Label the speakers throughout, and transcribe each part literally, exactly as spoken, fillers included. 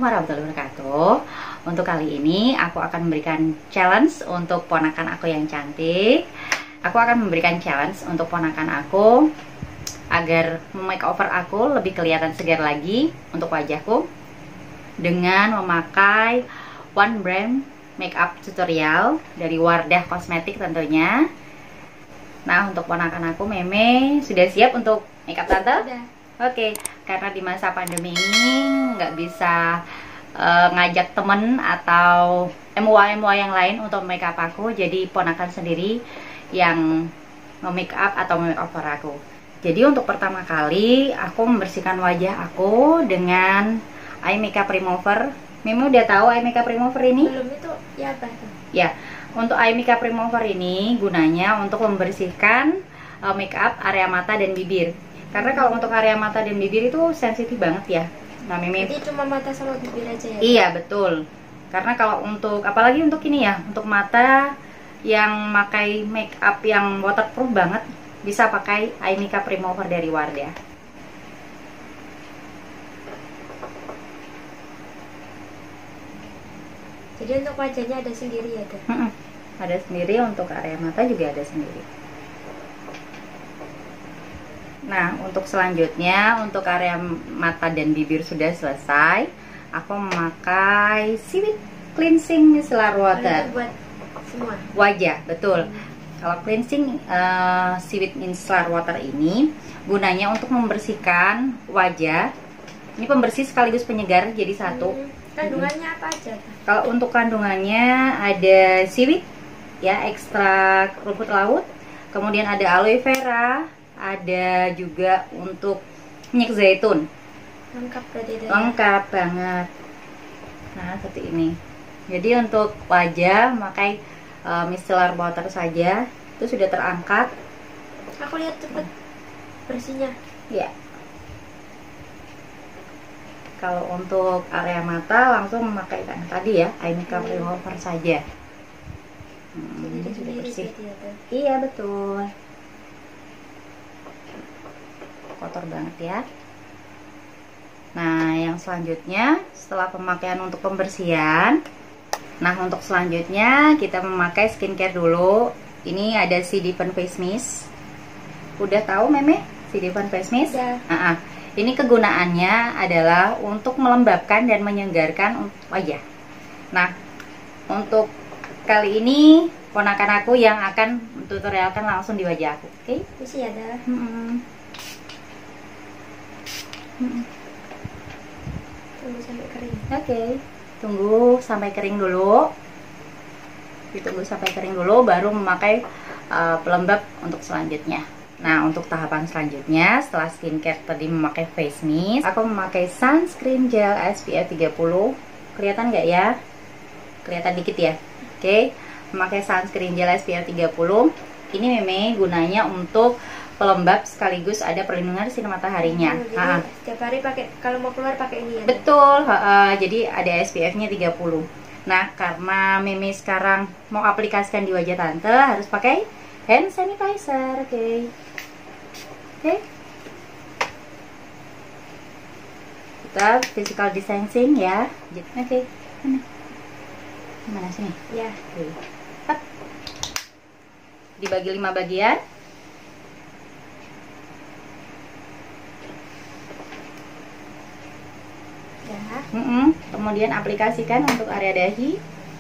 Speaker 1: Assalamualaikum warahmatullahi wabarakatuh. Untuk kali ini aku akan memberikan challenge untuk ponakan aku yang cantik. Aku akan memberikan challenge untuk ponakan aku agar makeover aku lebih kelihatan segar lagi untuk wajahku dengan memakai one brand makeup tutorial dari Wardah Kosmetik tentunya. Nah, untuk ponakan aku Meme sudah siap untuk makeup tante?
Speaker 2: Sudah.
Speaker 1: Oke, karena di masa pandemi ini nggak bisa uh, ngajak temen atau M W A-M W A yang lain untuk make up aku, jadi ponakan sendiri yang make up atau make over aku. Jadi untuk pertama kali aku membersihkan wajah aku dengan eye makeup remover. Mimi udah tahu eye makeup remover ini?
Speaker 2: Belum, itu ya apa tuh?
Speaker 1: Ya, untuk eye makeup remover ini gunanya untuk membersihkan uh, makeup area mata dan bibir. Karena kalau untuk area mata dan bibir itu sensitif banget ya. Nah, Mimi.
Speaker 2: Jadi cuma mata sama bibir aja ya?
Speaker 1: Iya, betul. Karena kalau untuk apalagi untuk ini ya, untuk mata yang pakai make up yang waterproof banget, bisa pakai eye makeup remover dari Wardah.
Speaker 2: Jadi untuk wajahnya ada sendiri ya, Dok?
Speaker 1: Mm-mm. Ada sendiri, untuk area mata juga ada sendiri. Nah, untuk selanjutnya, untuk area mata dan bibir sudah selesai. Aku memakai Seaweed Cleansing Micellar Water.
Speaker 2: Itu buat semua?
Speaker 1: Wajah, betul. Hmm. Kalau cleansing uh, Seaweed Micellar Water ini gunanya untuk membersihkan wajah. Ini pembersih sekaligus penyegar, jadi satu.
Speaker 2: Hmm. Kandungannya hmm. apa aja?
Speaker 1: Kalau untuk kandungannya ada seaweed, ya, ekstrak rumput laut. Kemudian ada aloe vera. Ada juga untuk minyak zaitun.
Speaker 2: Lengkap berarti itu.
Speaker 1: Lengkap banget. Nah, seperti ini. Jadi untuk wajah memakai uh, micellar water saja. Itu sudah terangkat.
Speaker 2: Aku lihat cepet bersihnya.
Speaker 1: Ya. Kalau untuk area mata langsung memakai yang tadi ya, eye makeup hmm. remover saja. Hmm,
Speaker 2: Jadi
Speaker 1: ini sudah bersih.
Speaker 2: Ya,
Speaker 1: iya, betul. Kotor banget ya. Nah, yang selanjutnya setelah pemakaian untuk pembersihan, nah untuk selanjutnya kita memakai skincare dulu. Ini ada si Diven Face Mist. Udah tahu Meme si Diven Face Mist?
Speaker 2: Ya.
Speaker 1: Nah, ini kegunaannya adalah untuk melembabkan dan menyegarkan wajah. Nah, untuk kali ini ponakan aku yang akan tutorialkan langsung di wajah aku. Oke?
Speaker 2: Okay? Isi ada.
Speaker 1: Hmm.
Speaker 2: Tunggu sampai kering.
Speaker 1: Oke, okay. Tunggu sampai kering dulu. Ditunggu sampai kering dulu, baru memakai uh, pelembab untuk selanjutnya. Nah, untuk tahapan selanjutnya, setelah skincare tadi memakai face mist, aku memakai sunscreen gel S P F tiga puluh. Kelihatan nggak ya? Kelihatan dikit ya. Oke, okay. Memakai sunscreen gel S P F tiga puluh. Ini Meme gunanya untuk pelembab sekaligus ada perlindungan sinar mataharinya.
Speaker 2: Hmm, jadi
Speaker 1: ha.
Speaker 2: setiap hari pakai, kalau mau keluar pakai ini ya?
Speaker 1: Betul, ha -ha. Jadi ada S P F-nya tiga puluh. Nah, karena Meme sekarang mau aplikasikan di wajah tante, harus pakai hand sanitizer, oke? Okay. Oke. Okay. Kita physical distancing ya. Oke. Okay. Mana? Mana sini?
Speaker 2: Ya.
Speaker 1: Okay. Dibagi lima bagian. Mm -mm. Kemudian aplikasikan untuk area dahi.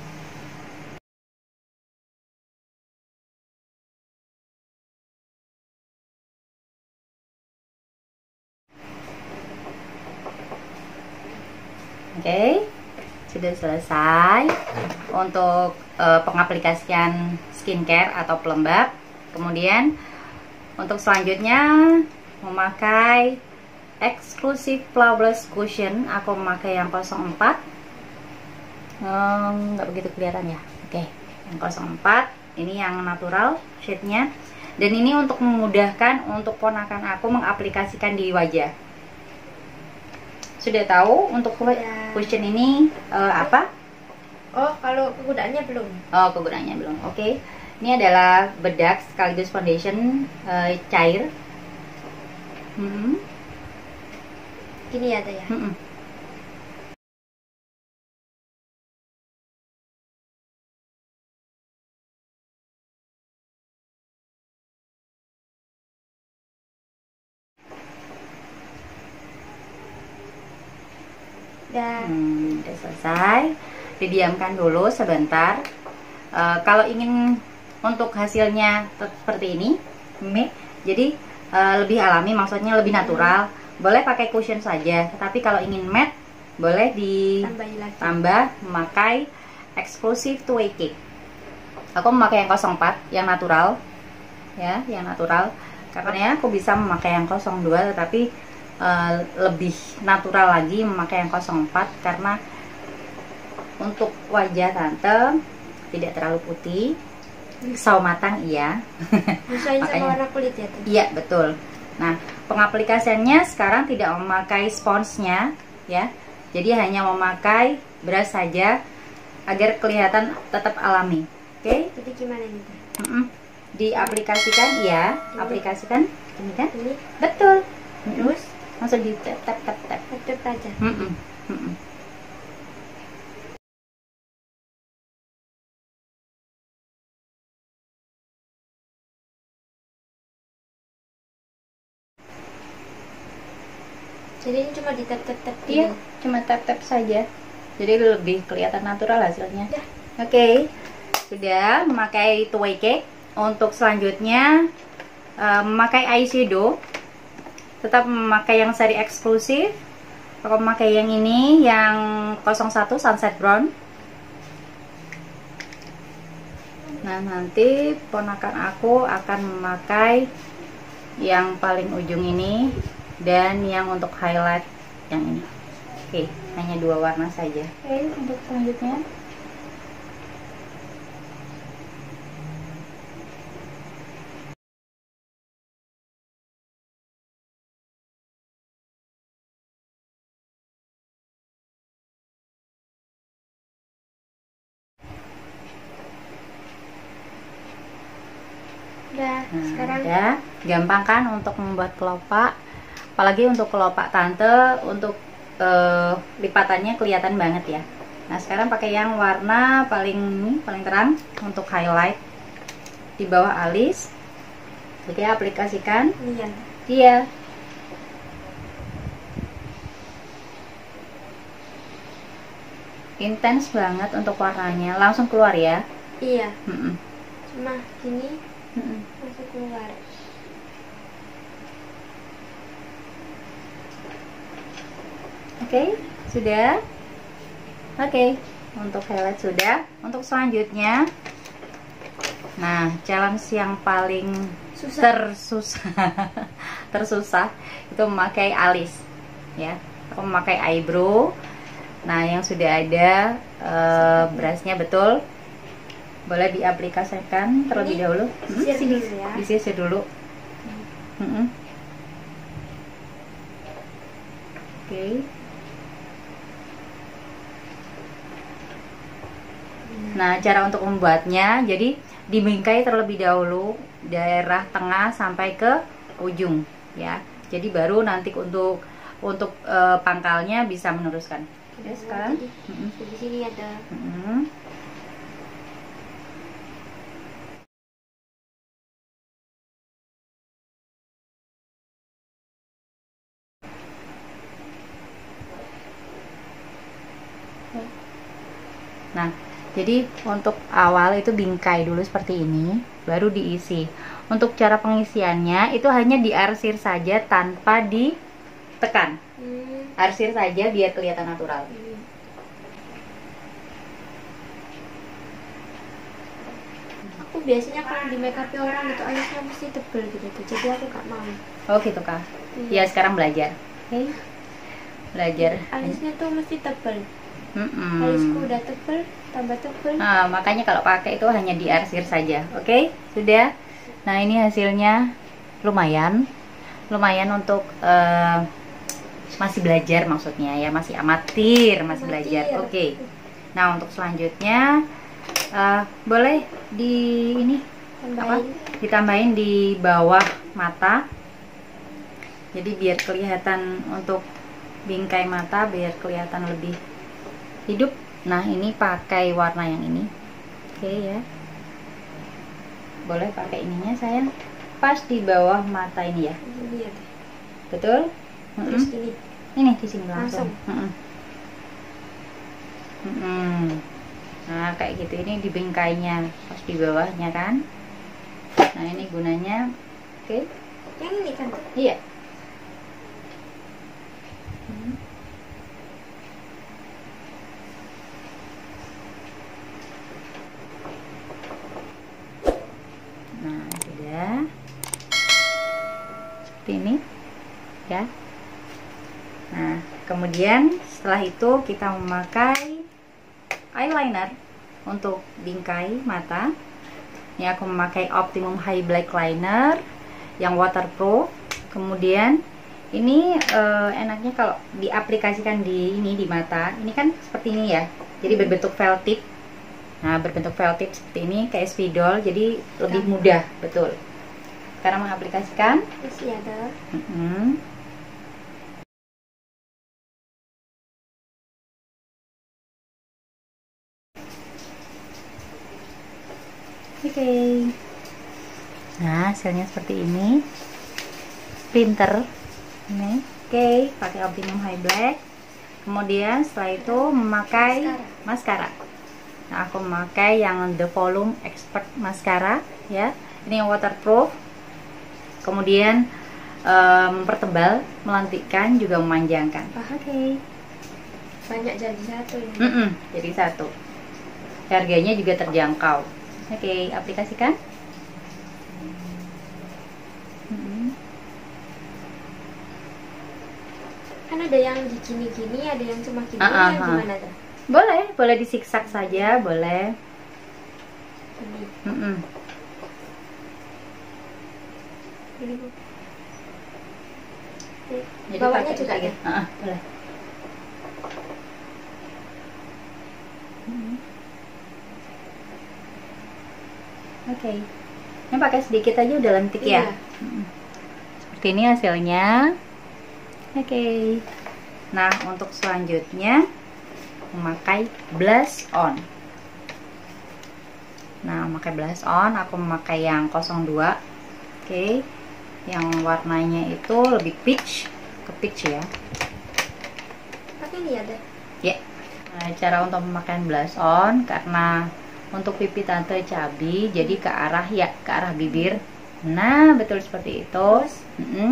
Speaker 1: Oke, okay. Sudah selesai untuk uh, pengaplikasian skincare atau pelembab. Kemudian untuk selanjutnya memakai Exclusive Flawless Cushion. Aku memakai yang nol empat. Nggak begitu kelihatan ya. Oke, yang nol empat. Ini yang natural shade-nya. Dan ini untuk memudahkan untuk ponakan aku mengaplikasikan di wajah. Sudah tahu untuk ya. Cushion ini uh, apa?
Speaker 2: Oh, kalau kegunaannya belum.
Speaker 1: Oh, kegunaannya belum. Oke. Ini adalah bedak sekaligus foundation uh, cair. Hmm.
Speaker 2: Gini ya, ada ya.
Speaker 1: Mm -mm.
Speaker 2: Dah.
Speaker 1: Hmm, udah selesai. Didiamkan dulu sebentar. Uh, kalau ingin untuk hasilnya seperti ini, ini jadi uh, lebih alami, maksudnya lebih natural, hmm. boleh pakai cushion saja. Tapi kalau ingin matte, boleh ditambah memakai eksklusif two way cake. Aku memakai yang nol empat, yang natural, ya, yang natural. Karena aku bisa memakai yang nol dua, tetapi Uh, lebih natural lagi memakai yang nol empat karena untuk wajah tante tidak terlalu putih, sawo matang iya.
Speaker 2: Makanya sama warna kulit ya tante?
Speaker 1: Iya betul. Nah pengaplikasiannya sekarang tidak memakai sponsnya ya, jadi hanya memakai brush saja agar kelihatan tetap alami. Oke? Okay?
Speaker 2: Jadi gimana nih?
Speaker 1: Mm -mm. Diaplikasikan iya, ini. Aplikasikan ini kan?
Speaker 2: Ini.
Speaker 1: Betul.
Speaker 2: Terus
Speaker 1: langsung di tap tap tap tap
Speaker 2: tap aja.
Speaker 1: Mm -mm. Mm -mm.
Speaker 2: Jadi ini cuma di tap tap tap.
Speaker 1: Iya, cuma tap tap saja. Jadi lebih kelihatan natural hasilnya.
Speaker 2: Ya.
Speaker 1: Oke, okay. Sudah memakai two way cake. Untuk selanjutnya uh, memakai eyeshadow. Tetap memakai yang seri eksklusif. Aku memakai yang ini, yang nol satu Sunset Brown. Nah nanti ponakan aku akan memakai yang paling ujung ini dan yang untuk highlight yang ini. Oke, hanya dua warna saja. Oke, untuk selanjutnya
Speaker 2: Udah,
Speaker 1: nah,
Speaker 2: sekarang
Speaker 1: udah gampang kan untuk membuat kelopak, apalagi untuk kelopak tante, untuk uh, lipatannya kelihatan banget ya. Nah sekarang pakai yang warna paling paling terang untuk highlight di bawah alis. Oke, aplikasikan.
Speaker 2: Iya.
Speaker 1: Iya. Intens banget untuk warnanya, langsung keluar ya.
Speaker 2: Iya.
Speaker 1: Mm -mm.
Speaker 2: Cuma gini.
Speaker 1: Mm-mm.
Speaker 2: Masuk keluar.
Speaker 1: Oke, okay, sudah. Oke, okay. Untuk highlight sudah. Untuk selanjutnya, nah challenge yang paling susah. tersusah tersusah itu memakai alis ya. Aku memakai eyebrow. Nah yang sudah ada uh, brushnya betul. Boleh diaplikasikan terlebih
Speaker 2: ini
Speaker 1: dahulu. Hmm, sini
Speaker 2: ya.
Speaker 1: disisir dulu. Hmm. Hmm. Oke. Okay. Nah, cara untuk membuatnya, jadi dibingkai terlebih dahulu daerah tengah sampai ke ujung, ya. Jadi baru nanti untuk untuk e, pangkalnya bisa meneruskan. Oke, sekarang.
Speaker 2: Jadi, mm-hmm. di sini ada.
Speaker 1: Mm-hmm. Nah, jadi untuk awal itu bingkai dulu seperti ini, baru diisi. Untuk cara pengisiannya itu hanya diarsir saja tanpa ditekan. Hmm. Arsir saja biar kelihatan natural. Hmm.
Speaker 2: Aku biasanya kalau di make up orang itu alisnya mesti tebel gitu, jadi aku gak mau.
Speaker 1: Oh gitu kah? Iya, ya, sekarang belajar. Oke. Okay. Belajar.
Speaker 2: Alisnya tuh mesti tebel.
Speaker 1: Mm-mm.
Speaker 2: Alisku udah tebel, tambah tebel.
Speaker 1: Nah, makanya kalau pakai itu hanya diarsir saja. Oke, okay? Sudah. Nah, ini hasilnya lumayan. Lumayan untuk uh, masih belajar maksudnya ya, masih amatir, masih amatir. Belajar. Oke. Okay. Nah, untuk selanjutnya uh, boleh di ini
Speaker 2: tambahin.
Speaker 1: apa? Ditambahin di bawah mata. Jadi biar kelihatan untuk bingkai mata, biar kelihatan lebih hidup. Nah ini pakai warna yang ini. Oke okay, ya, boleh pakai ininya sayang, pas di bawah mata ini ya.
Speaker 2: Ini ya.
Speaker 1: Betul.
Speaker 2: Terus
Speaker 1: mm -mm.
Speaker 2: ini
Speaker 1: ini di sini langsung,
Speaker 2: langsung.
Speaker 1: Mm -mm. Mm-mm. Nah kayak gitu, ini di bingkainya pas di bawahnya kan. Nah ini gunanya. Oke.
Speaker 2: Yang ini kan?
Speaker 1: Iya. Hmm. Nah sudah seperti ini ya. Nah kemudian setelah itu kita memakai eyeliner untuk bingkai mata. Ini aku memakai Optimum High Black Liner yang waterproof. Kemudian ini uh, enaknya kalau diaplikasikan di ini di mata. Ini kan seperti ini ya. Jadi berbentuk felt tip. Nah, berbentuk felt tip seperti ini kayak spidol. Jadi lebih mudah, betul. Sekarang mengaplikasikan.
Speaker 2: Masih ada.
Speaker 1: Mm-hmm. Oke, okay. Nah hasilnya seperti ini, pinter ini. Oke, okay. Pakai Optimum High Black. Kemudian setelah itu memakai maskara. Nah aku memakai yang The Volume Expert Mascara ya. Ini yang waterproof. Kemudian mempertebal, um, melantikkan, juga memanjangkan. Oke. Okay.
Speaker 2: Banyak jadi satu ya.
Speaker 1: Mm -mm, jadi satu. Harganya juga terjangkau. Oke, okay, aplikasikan. Hmm.
Speaker 2: Kan ada yang gini-gini, ada yang cuma gini,
Speaker 1: uh -uh.
Speaker 2: yang gimana tuh?
Speaker 1: Boleh, boleh disiksak saja, boleh.
Speaker 2: Ini.
Speaker 1: Mm -mm.
Speaker 2: Ini Bu.
Speaker 1: Jadi
Speaker 2: bawahnya juga ya?
Speaker 1: Uh -uh, boleh. Hmm. Oke, okay. Ini pakai sedikit aja udah lentik
Speaker 2: iya.
Speaker 1: Ya. Hmm. Seperti ini hasilnya. Oke. Okay. Nah untuk selanjutnya memakai blush on. Nah memakai blush on, aku memakai yang nol dua. Oke, okay. Yang warnanya itu lebih peach, ke peach ya.
Speaker 2: Pakai ini ada.
Speaker 1: Ya. Yeah. Nah, cara untuk pemakaian blush on, karena untuk pipi tante cabi, jadi ke arah ya ke arah bibir. Nah betul seperti itu. Mm -hmm.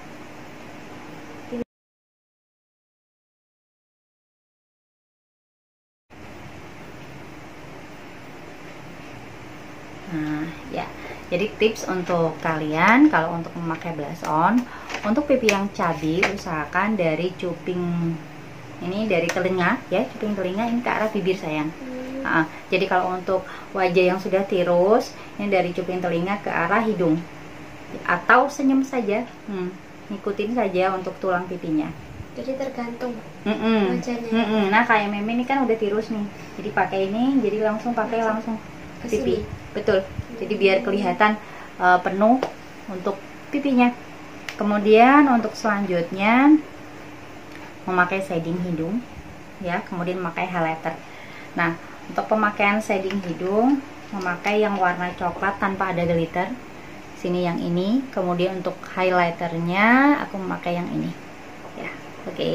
Speaker 1: Nah ya, jadi tips untuk kalian kalau untuk memakai blush on, untuk pipi yang cabi usahakan dari cuping ini, dari telinga ya, cuping telinga ini ke arah bibir sayang. Nah, jadi kalau untuk wajah yang sudah tirus, ini dari cuping telinga ke arah hidung, atau senyum saja, hmm, ngikutin saja untuk tulang pipinya.
Speaker 2: Jadi tergantung
Speaker 1: mm -mm.
Speaker 2: wajahnya.
Speaker 1: Mm -mm. Nah kayak Meme ini kan udah tirus nih, jadi pakai ini, jadi langsung pakai langsung ke pipi, betul. Jadi biar kelihatan uh, penuh untuk pipinya. Kemudian untuk selanjutnya memakai shading hidung, ya, kemudian memakai highlighter. Nah untuk pemakaian shading hidung, memakai yang warna coklat tanpa ada glitter. Sini yang ini. Kemudian untuk highlighternya, aku memakai yang ini. Ya, oke. Okay.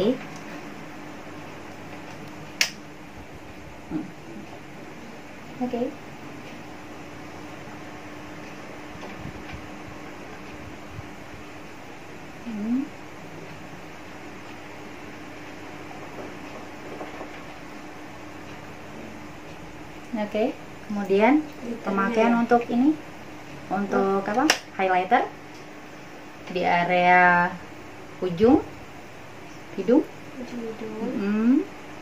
Speaker 1: Hmm. Oke. Okay. Hmm. Oke, okay. Kemudian pemakaian untuk ini, untuk apa? Highlighter di area ujung hidung.
Speaker 2: Ujung hidung.
Speaker 1: Mm-hmm.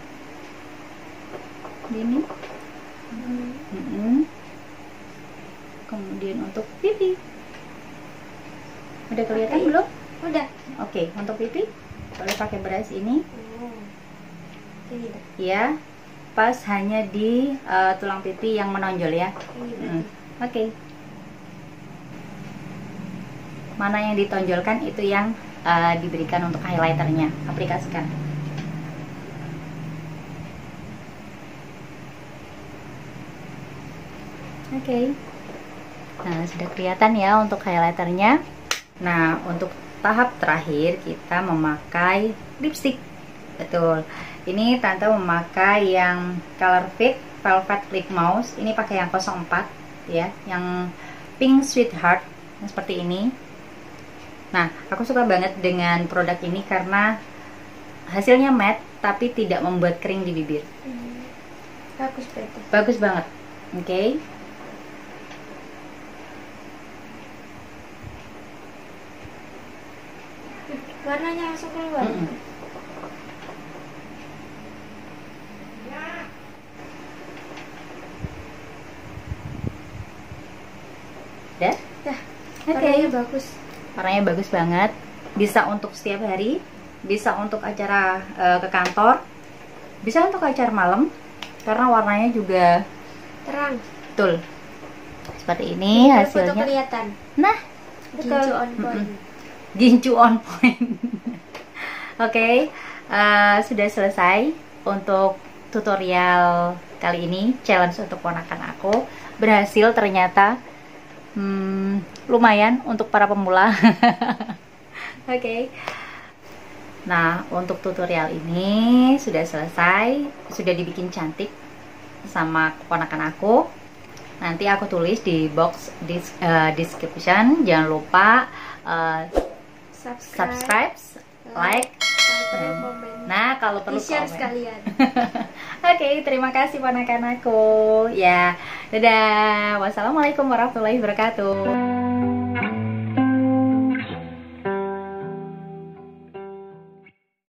Speaker 1: Ini.
Speaker 2: Mm-hmm.
Speaker 1: Mm-hmm. Kemudian untuk pipi. Udah kelihatan okay. Belum?
Speaker 2: Udah.
Speaker 1: Oke, okay. Untuk pipi boleh pakai brush ini.
Speaker 2: Oh. Ini dah.
Speaker 1: Ya. Pas hanya di uh, tulang pipi yang menonjol ya. Hmm. Oke. Okay. Mana yang ditonjolkan itu yang uh, diberikan untuk highlighternya. Aplikasikan. Oke. Okay. Nah sudah kelihatan ya untuk highlighternya. Nah untuk tahap terakhir kita memakai lipstick. Betul. Ini Tante memakai yang Color Fit Velvet Lip Mouse. Ini pakai yang nol empat ya, yang Pink Sweetheart yang seperti ini. Nah, aku suka banget dengan produk ini karena hasilnya matte tapi tidak membuat kering di bibir.
Speaker 2: Hmm. Bagus berarti.
Speaker 1: Bagus banget. Oke. Okay.
Speaker 2: Warnanya langsung keluar.
Speaker 1: Mm -mm. Dah?
Speaker 2: Dah.
Speaker 1: Oke.
Speaker 2: Warnanya bagus.
Speaker 1: Warnanya bagus banget. Bisa untuk setiap hari, bisa untuk acara uh, ke kantor, bisa untuk acara malam karena warnanya juga
Speaker 2: terang.
Speaker 1: Betul. Seperti ini
Speaker 2: Jadi
Speaker 1: hasilnya.
Speaker 2: foto kelihatan.
Speaker 1: Nah,
Speaker 2: Gincu on point.
Speaker 1: Mm-mm. Gincu on point. Oke, okay, uh, sudah selesai untuk tutorial kali ini. Challenge untuk ponakan aku berhasil ternyata. Hmm, lumayan untuk para pemula. Oke. Okay. Nah, untuk tutorial ini sudah selesai, sudah dibikin cantik sama keponakan aku. Nanti aku tulis di box dis, uh, description. Jangan lupa uh,
Speaker 2: subscribe,
Speaker 1: subscribe, like,
Speaker 2: dan komen.
Speaker 1: Nah, kalau perlu
Speaker 2: share
Speaker 1: komen.
Speaker 2: sekalian.
Speaker 1: Oke, okay, terima kasih ponakan aku. Ya, dadah. Wassalamualaikum warahmatullahi wabarakatuh.